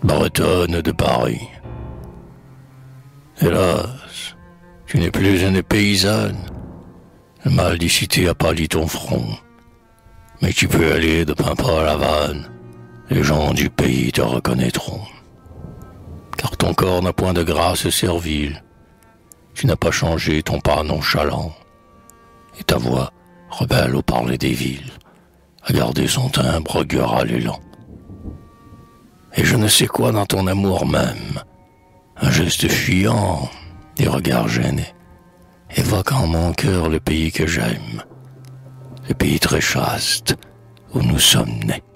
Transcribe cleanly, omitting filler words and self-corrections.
bretonne de Paris. Hélas, tu n'es plus une paysanne. Le mal d'ici a pâli ton front. Mais tu peux aller de Paimpol à Vannes. Les gens du pays te reconnaîtront. Car ton corps n'a point de grâce servile. Tu n'as pas changé ton pas nonchalant. Et ta voix, rebelle au parler des villes, a gardé son timbre gueural et lent. Et je ne sais quoi dans ton amour même, un geste fuyant, des regards gênés, évoque en mon cœur le pays que j'aime, le pays très chaste où nous sommes nés.